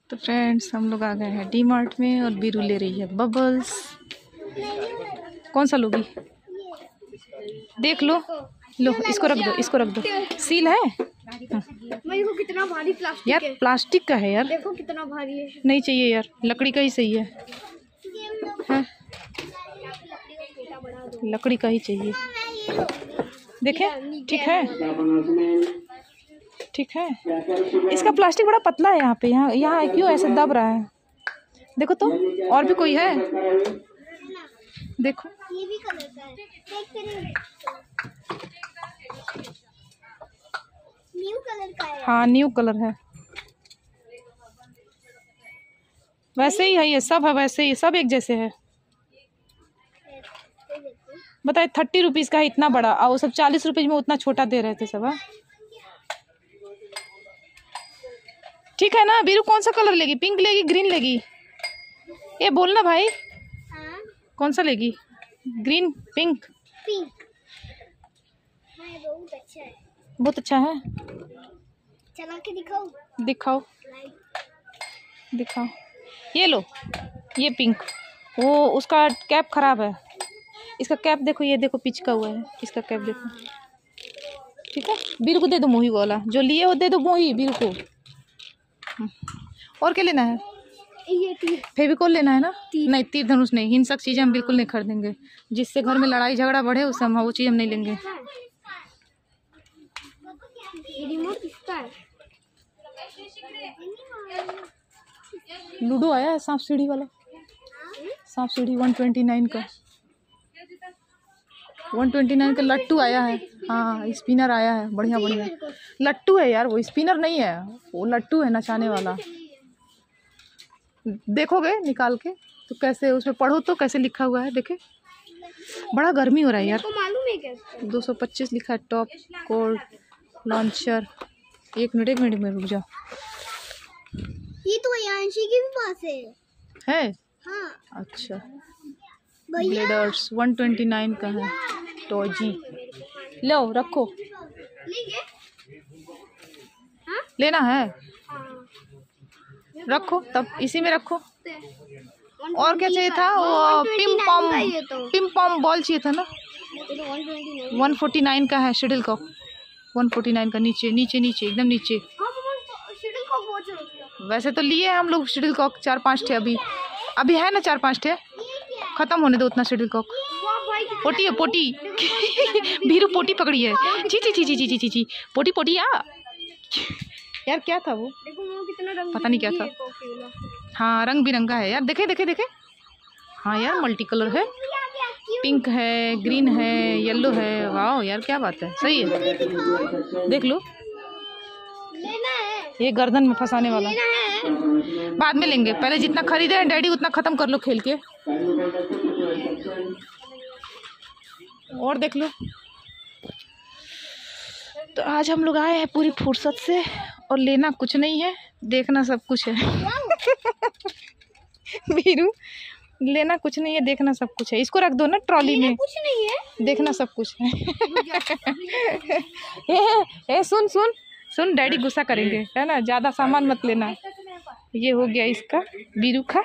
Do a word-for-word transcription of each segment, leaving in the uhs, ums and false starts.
तो फ्रेंड्स हम लोग आ गए हैं डी मार्ट में और बीरू ले रही है बबल्स। कौन सा लोगी? देख लो, लो इसको रख दो, इसको रख दो। सील है। देखो कितना भारी प्लास्टिक यार है। प्लास्टिक का है यार। देखो कितना भारी है। नहीं चाहिए यार, लकड़ी का ही सही है, है? लकड़ी का ही चाहिए। देखें, ठीक है, ठीक है। इसका प्लास्टिक बड़ा पतला है यहाँ पे। यहाँ यहाँ क्यों ऐसे दब रहा है? देखो तो, और भी कोई है? देखो ये भी कलर का है। न्यू कलर का है। हाँ न्यू कलर है। वैसे ही है, ये सब है वैसे ही, सब एक जैसे है। बताए थर्टी रुपीज का है इतना बड़ा, और वो सब चालीस रुपीज में उतना छोटा दे रहे थे सब। है ठीक है ना? बीरू कौन सा कलर लेगी? पिंक लेगी, ग्रीन लेगी? ये बोलना भाई। हाँ? कौन सा लेगी? Green, pink? पिंक। हाँ, बहुत अच्छा है। बहुत अच्छा है। चला के दिखाओ। दिखाओ, दिखाओ। ये लो, ये पिंक। वो उसका कैप खराब है। इसका कैप देखो, ये देखो पिचका हुआ है इसका कैप, देखो। ठीक है, बीरू को दे दो मोही वाला, जो लिए वो दे दो मोही बीरू को। और क्या लेना है? ये तीर। फेविकोल लेना है ना? नहीं, तीर धनुष नहीं, हिंसक चीजें हम बिल्कुल नहीं खरीदेंगे। जिससे घर में लड़ाई झगड़ा बढ़े उसे हम वो चीज हम नहीं लेंगे। रिमोट किसका है? लूडो आया है, सांप सीढ़ी वाला। सांप सीढ़ी वन ट्वेंटी नाइन का, वन ट्वेंटी नाइन का लट्टू आया है। हाँ स्पिनर आया है, बढ़िया बढ़िया लट्टू है यार। वो स्पिनर नहीं है, वो लट्टू है नचाने वाला। देखोगे निकाल के तो कैसे, उसमें पढ़ो तो कैसे लिखा हुआ है, देखे। बड़ा गर्मी हो रहा है यार। तो मालूम है क्या? दो सौ पच्चीस लिखा है। Top cold launcher. एक मिनट एक मिनट में रुक जाओ। ये तो यांशी के भी पास है। है? हाँ। अच्छा, ब्लेडर्स वन ट्वेंटी नाइन का है। टॉजी लो, रखो। लेंगे? हाँ? लेना है? हाँ। रखो तब, इसी में रखो। और क्या चाहिए था? वो ping pong, ping pong ball चाहिए था ना? वन फोर्टी नाइन का है shuttlecock. One forty nine का, नीचे नीचे नीचे एकदम नीचे। वैसे तो लिए हम लोग शटल कॉक चार पांच थे, अभी अभी है ना चार पांच थे। खत्म होने दो उतना शटल कॉक। पोटी है पोटी। बीरू पोटी पकड़ी है। ची ची ची ची ची ची ची पोटी पोटी या यार क्या था वो? पता नहीं क्या था। हाँ रंग बिरंगा है यार, देखे देखे देखे। हाँ यार मल्टी कलर है, पिंक है, ग्रीन है, येलो है। वाह यार क्या बात है, सही है। देख लो, ये गर्दन में फंसाने वाला। बाद में लेंगे, पहले जितना खरीदे हैं डैडी उतना खत्म कर लो खेल के। और देख लो। तो आज हम लोग आए हैं पूरी फुर्सत से, और लेना कुछ नहीं है, देखना सब कुछ है। बीरू लेना कुछ नहीं है, देखना सब कुछ है। इसको रख दो ना ट्रॉली में। कुछ नहीं है, देखना सब कुछ है। ए, ए, सुन सुन सुन, डैडी गुस्सा करेंगे, है ना? ज्यादा सामान मत लेना। ये हो गया इसका, बीरू का।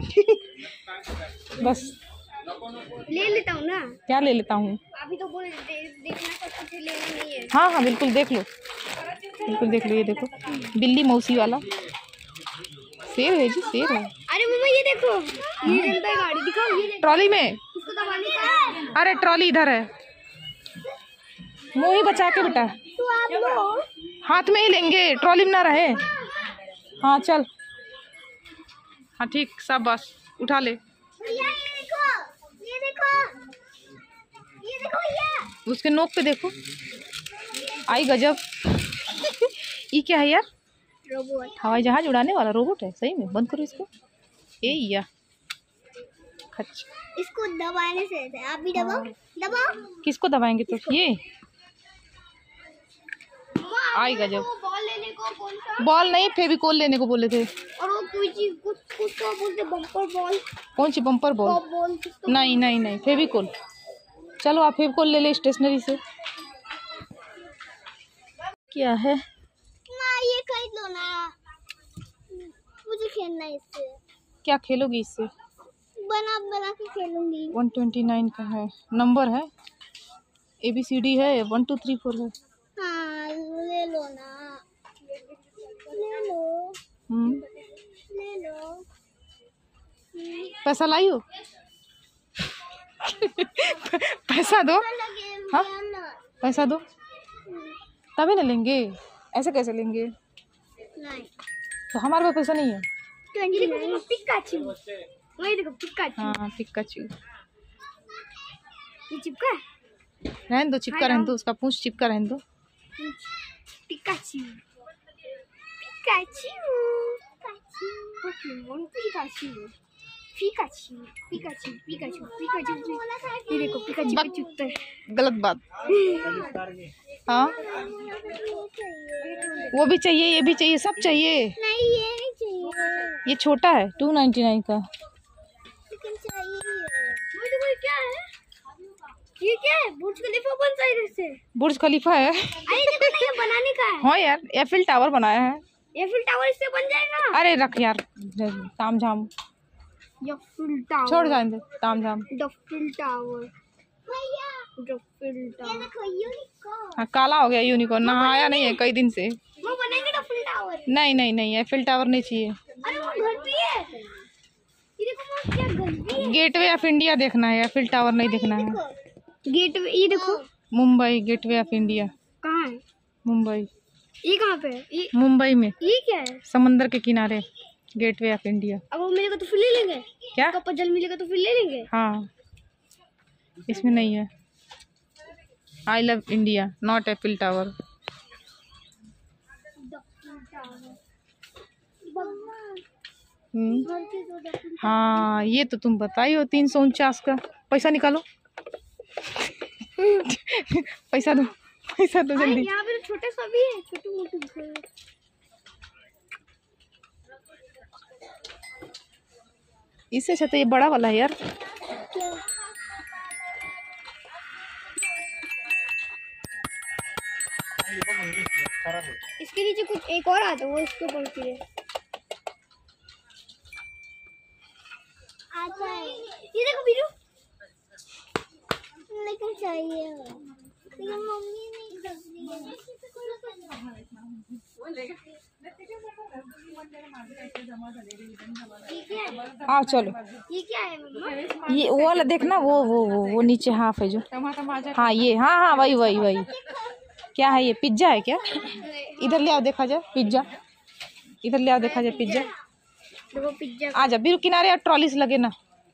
बस ले लेता हूँ ना। क्या ले लेता हूँ? अभी तो बोल दे, देखना सब कुछ, लेना नहीं है। हाँ हाँ बिल्कुल देख लो, बिल्कुल देख लो। ये देखो बिल्ली मौसी वाला शेर है जी, शेर है। अरे मम्मा ये देखो, ये चलता है गाड़ी, दिखाओ। ये ट्रॉली में। इसको दबाने का। अरे ट्रॉली इधर है, मुँह ही बचा के बेटा। तो आप लो। हाथ में ही लेंगे, ट्रॉली में ना रहे। हाँ चल, हाँ ठीक, सब बस उठा ले। ये देखो, ये देखो, ये देखो, ये उसके नोक पे देखो, आई गजब। ये क्या है यार? रोबोट। हवाई जहाज उड़ाने वाला रोबोट है, सही में। बंद करो इसको। ए या खच, इसको दबाने से आप भी दबाओ, दबाओ। किसको दबाएंगे? तो ये आई गजब। बॉल लेने को कौन सा? बॉल नहीं, फेविकोल लेने को बोले थे। और वो कोई चीज कुछ कुछ तो बोलते, बम्पर बॉल। कौन सी बम्पर बॉल? बॉल नहीं नहीं नहीं, फेविकोल। चलो आप फेविकोल ले ले स्टेशनरी से। क्या है ना, ये खरीद लो ना, मुझे खेलना है इससे। क्या खेलोगी इससे? बना बना के खेलूंगी। वन ट्वेंटी नाइन का है, नंबर है, ए बी सी डी है, वन टू थ्री फोर है। हाँ ले लो ना, ले लो हम्म ले लो। पैसा लाई हो? पैसा दो। हाँ पैसा दो तभी ना लेंगे, ऐसे कैसे लेंगे? नहीं तो हमारे पास पैसा नहीं है। देखो पिकाचू, वही देखो पिकाचू। हाँ पिकाचू ये चिपका है? रहने दो, चिपका रहने दो, उसका पूंछ चिपका रहने दो। Pikachu Pikachu Pikachu Pokemon Pikachu Pikachu Pikachu Pikachu Pikachu. ये देखो पिकाचू के चुत्तर। गलत बात। हाँ वो भी चाहिए, ये भी चाहिए, सब चाहिए। नहीं ये नहीं चाहिए, ये छोटा है टू नाइन्टी नाइन का। लेकिन चाहिए ये। देखो क्या है, ये क्या है? बुर्ज खलीफा बन सा इधर से। बुर्ज खलीफा है। अरे देखो ना, ये बनाने का है। हाँ यार एफिल टावर बनाया है। एफिल टावर इससे बन जाएगा। अरे रख यार, ताम झाम एफिल टावर छोड़ जाएंगे, ताम झाम। एफिल टावर भैया, एफिल टावर देखो यूनिकॉर्न। हाँ काला हो गया यूनिकॉर्न, नहाया नहीं है कई दिन से। वो बनाएंगे एफिल टावर। नहीं नहीं नहीं एफिल टावर नहीं चाहिए। अरे वो घर भी है, ये देखो वो क्या घर भी है। गेटवे ऑफ इंडिया देखना है, एफिल टावर नहीं देखना है। गेट, ये देखो मुंबई गेटवे ऑफ इंडिया। कहाँ है? मुंबई। ये कहाँ पे है? ये मुंबई में ये क्या है? समंदर के किनारे गेटवे ऑफ इंडिया। अब वो मिलेगा तो फिर ले लेंगे। क्या? कप जल मिलेगा तो फिर ले लेंगे। हाँ इसमें नहीं है। I love India not Eiffel tower. हम्म हाँ ये तो तुम बताई हो, तीन सौ उनचास का। पैसा निकालो। पैसा दो, पैसा दो जल्दी। यहाँ पे तो छोटे सा भी है, छोटे मोटे घर। इससे अच्छा तो ये बड़ा वाला है यार। इसके नीचे कुछ एक और आता है, वो इसके ऊपर फिर आता है। ये देखो बीरू, लेकिन चाहिए, लेकिन मम्मी नहीं कर रही है। आओ चलो। ये क्या है मम्मा? ये वो वाला देखना, वो वो वो वो नीचे हाफ है जो। हाँ ये, हाँ हाँ वही वही वही। क्या है ये, पिज्जा है क्या? इधर ले आओ देखा जाए पिज्जा, इधर ले आओ देखा जाए पिज्जा। देखो पिज्जा। आ जा बीरू किनारे, और ट्रॉली से लगे ना,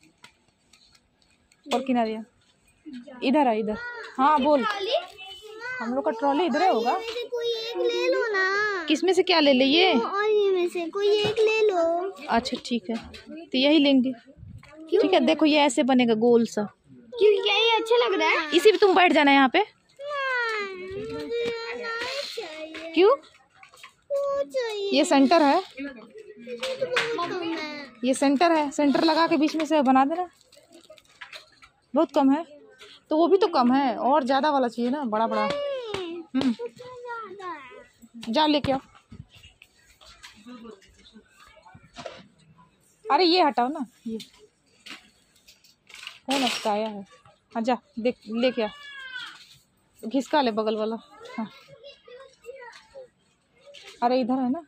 और किनारे आ। इधर आ इधर। हाँ बोल। हम लोग का ट्रॉली इधर ही होगा। कोई एक ले लो ना। किसमें से क्या ले ले? ये और ये में से कोई एक ले लो। अच्छा ठीक है, तो यही लेंगे। ठीक है देखो ये ऐसे बनेगा गोल सा। क्यों, क्या ये अच्छा लग रहा है? इसी पे तुम बैठ जाना यहाँ पे। क्यों? ये सेंटर है, ये सेंटर है, सेंटर लगा के बीच में से बना देना। बहुत कम है तो वो भी तो कम है, और ज्यादा वाला चाहिए ना, बड़ा बड़ा। हम्म जा लेके आओ। अरे ये हटाओ ना, ये कौन अटकाया है? हाँ जा देख लेके आ, घिसका ले बगल वाला। हाँ अरे इधर है ना,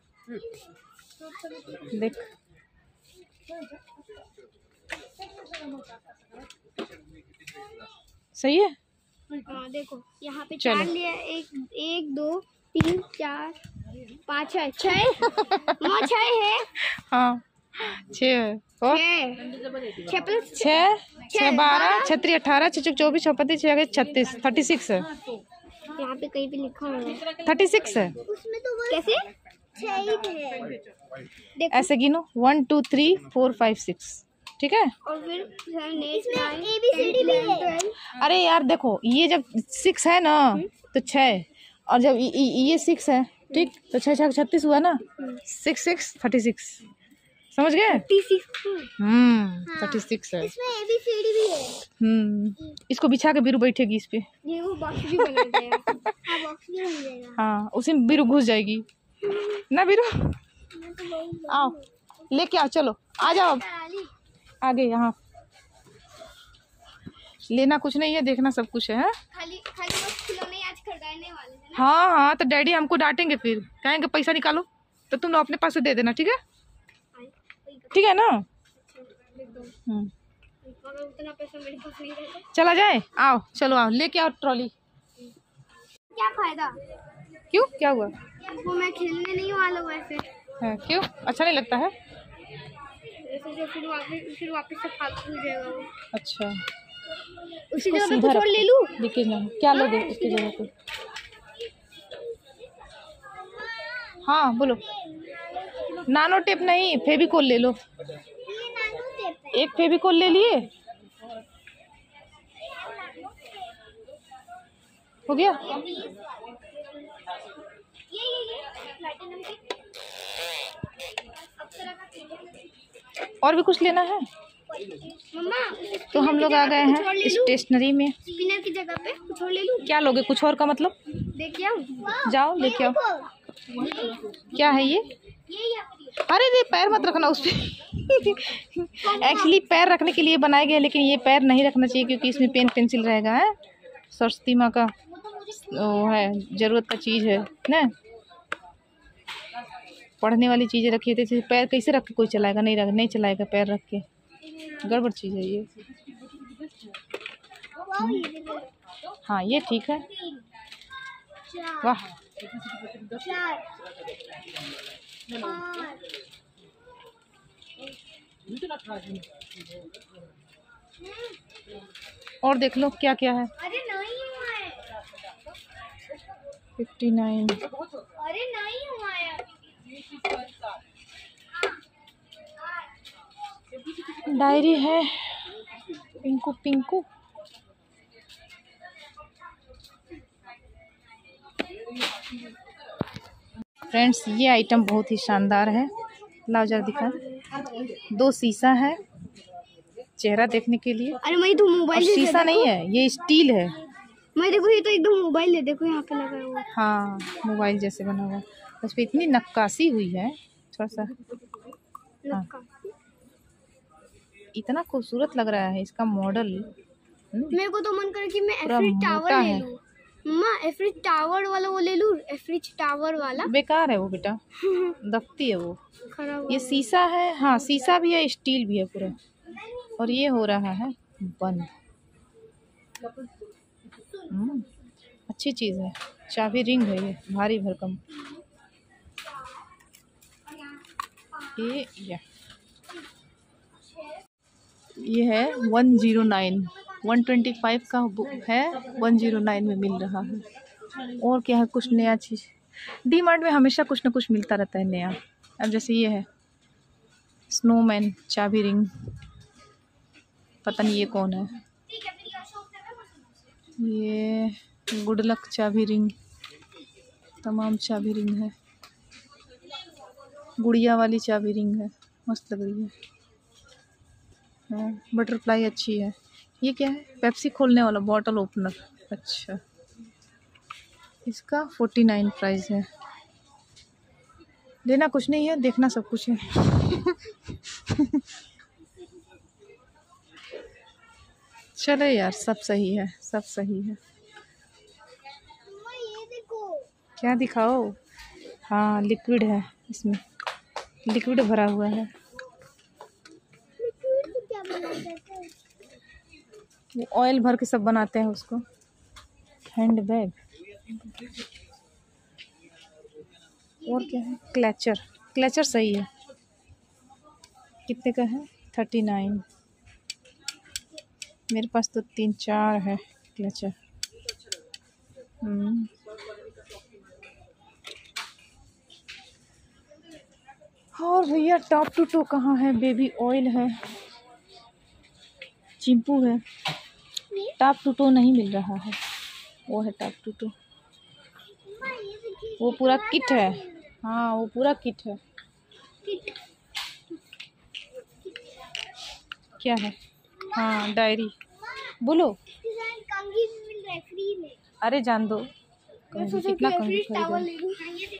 देख। सही है। हाँ देखो यहाँ पे चलो। चार लिया, एक एक दो तीन चार पाँच है, छः वहाँ छः है। हाँ छः है, और छः छः प्लस छः छः बारह छत्तीस अठारह छः चौबीस चौपतीस छः छत्तीस, थर्टी सिक्स है। यहाँ पे कहीं पे लिखा हुआ है थर्टी सिक्स है। उसमें तो कैसे छः ही थे। देखो ऐसे गिनो, one two three four five six, ठीक है। और फिर seven eight nine A B C D भी है। अरे यार देखो ये जब सिक्स है ना तो छः, और जब इ- इ- ये सिक्स है, ठीक, तो छः छः छत्तीस हुआ ना, सिक्स सिक्स थर्टी सिक्स, समझ गए? हम्म थर्टी सिक्स है। इसमें ए बी सी डी भी है। हम्म इसको बिछा के बीरू बैठेगी इस पे। ये वो बॉक्स भी बना देगा। हाँ बॉक्स भी बन जाएगा। हाँ उसी में बीरू घुस जाएगी ना। बीरू मैं तो बहुत आओ, लेके आओ, चलो आ जाओ अब आगे। यहाँ लेना कुछ नहीं है, देखना सब कुछ है, है? खाली खाली बस खिलौने आज खरीदने वाले हैं ना। हाँ हाँ, तो डैडी हमको डांटेंगे, फिर कहेंगे पैसा निकालो, तो तुम लोग अपने पास से दे देना, ठीक है? ठीक है ना? हम्म, मगर उतना पैसा मेरे पास नहीं रहता। चला जाए, आओ चलो आओ, लेके आओ ट्रॉली। क्या फायदा? क्यों, क्या हुआ? वो मैं खेलने नहीं वाला हूँ ऐसे। है, क्यों अच्छा नहीं लगता है? ऐसे जो फिर वापस फिर वापस से फालतू हो जाएगा वो। अच्छा, उसी इसको जगह पे सीधा कुछ और रखो, ले लूँ? लीकेज ना हो। क्या लोगे उसकी जगह पे? हाँ बोलो। नानो टेप नहीं, फेविकोल ले लो। एक फेविकोल ले लिए, हो गया। और भी कुछ लेना है? मम्मा तो हम लोग आ गए हैं स्टेशनरी में। स्पिनर की जगह पे कुछ और ले लूँ? क्या लोगे, कुछ और का मतलब? लेके आओ। जाओ लेके आओ। क्या है ये? अरे ये पैर मत रखना उस पर। एक्चुअली पैर रखने के लिए बनाए गए, लेकिन ये पैर नहीं रखना चाहिए क्योंकि इसमें पेन पेंसिल रहेगा, है सरस्वती माँ का वो है, जरूरत का चीज़ है ना, पढ़ने वाली चीज़ें रखी थे। पैर कैसे रख के कोई चलाएगा? नहीं रख नहीं चलाएगा पैर रख के, गड़बड़ चीज़ है ये। हाँ ये ठीक है, वाह। और देख लो क्या क्या है। अरे नहीं हुआ है। Fifty nine. अरे नहीं हुआ है। डायरी है, पिंकू पिंकू। फ्रेंड्स ये आइटम बहुत ही शानदार है, लाओ जरा दिखा। दो शीशा है चेहरा देखने के लिए। अरे मैं तो मोबाइल शीशा नहीं है, ये स्टील है। मैं देखो ये तो एकदम मोबाइल है, देखो यहाँ पे लगा हुआ। हाँ मोबाइल जैसे बना हुआ, उस पर इतनी नक्काशी हुई है, थोड़ा सा हाँ। इतना खूबसूरत लग रहा है इसका मॉडल। मेरे को तो मन करे कि मैं पूरा एफरिज टावर मोटा ले है। लूं। मम्मा एफरिज टावर वाला वो ले लूं, एफरिज टावर वाला। बेकार है वो बेटा, दफ्ती है वो। खराब ये शीशा है, हाँ शीशा भी है, स्टील भी है पूरा। और ये हो रहा है बंद। हम्म, अच्छी चीज़ है। चाबी रिंग है ये, भारी भरकम। ये ये ये है one zero nine, one twenty five का बुक है, वन जीरो नाइन में मिल रहा है। और क्या है, कुछ नया चीज़। डी मार्ट में हमेशा कुछ ना कुछ मिलता रहता है नया। अब जैसे ये है स्नोमैन चाबी रिंग, पता नहीं ये कौन है। ये गुड लक चाबी रिंग, तमाम चाबी रिंग है। गुड़िया वाली चाबी रिंग है, मस्त लग रही है। हाँ बटरफ्लाई अच्छी है। ये क्या है, पेप्सी खोलने वाला बॉटल ओपनर। अच्छा इसका फोर्टी नाइन प्राइस है। लेना कुछ नहीं है, देखना सब कुछ है। चले यार, सब सही है, सब सही है। ये देखो क्या दिखाओ? हाँ लिक्विड है, इसमें लिक्विड भरा हुआ है। क्या बनाते हैं? वो ऑयल भर के सब बनाते हैं उसको। Handbag. और क्या है, क्लचर। क्लचर सही है। कितने का है? Thirty nine. मेरे पास तो तीन चार है क्लचर। हम्म और भैया टॉप टू टू कहाँ है? बेबी ऑयल है, चिंपू है। टॉप टू टू नहीं मिल रहा है, वो है टॉप टू टू। वो पूरा किट है, हाँ वो पूरा किट है। क्या है? हाँ डायरी। बोलो। कंघी मिल रहा है फ्री में। अरे जान दो, कितना कंघी खरीदो।